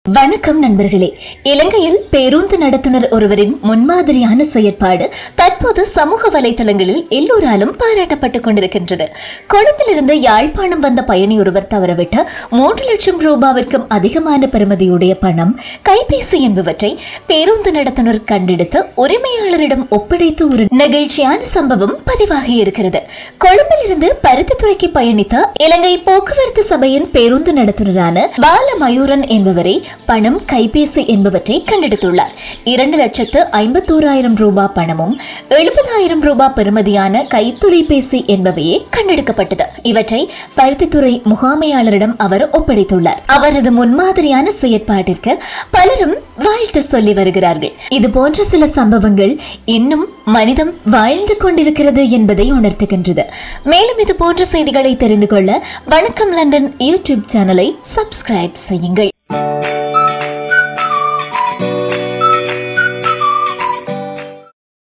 வணக்கம் நண்பர்களே. இலங்கையில் பேருந்து நடத்துனர் ஒருவரின் முன்மாதிரியான செயற்பாடு தற்போது சமூக வலைதளங்களில் எல்லோராலும் பாராட்டப்பட்டுக் கொண்டிருக்கின்றது. கொழும்பிலிருந்து யாழ்ப்பாணம் வந்த பயணி ஒருவர் தவறவிட்ட 3 லட்சம் ரூபாவிற்கும் அதிகமான பெறுமதியுடைய பணம், கைபேசி என்பவற்றை பேருந்து நடத்துனர் கண்டெடுத்து உரிமையாளரிடம் ஒப்படைத்து ஒரு நெகிழ்ச்சியான சம்பவம் பதிவாகி இருக்கிறது. கொழும்பிலிருந்து பருத்தித்துறைக்கு பயணித்த இலங்கை போக்குவரத்து சபையின் பேருந்து நடத்துனரான பாலமயூரன் என்பவரை பணம், கைபேசி என்பவற்றை கண்டெடுத்துள்ளார். 2,51,000 ரூபாய் பணமும் 70,000 ரூபாய் பெறுமதியான கைத்தொலைபேசி என்பவையே கண்டெடுக்கப்பட்டது. இவற்றை பருத்தித்துறை முகாமையாளரிடம் அவர் ஒப்படைத்துள்ளார். அவரது முன்மாதிரியான செயற்பாட்டிற்கு பலரும் வாழ்த்து சொல்லி வருகிறார்கள். இது போன்ற சில சம்பவங்கள் இன்னும் மனிதம் வாழ்ந்து கொண்டிருக்கிறது என்பதை உணர்த்துகின்றது. மேலும் இது போன்ற செய்திகளை தெரிந்து கொள்ள வணக்கம் லண்டன் யூடியூப் சேனலை சப்ஸ்கிரைப் செய்யுங்கள்.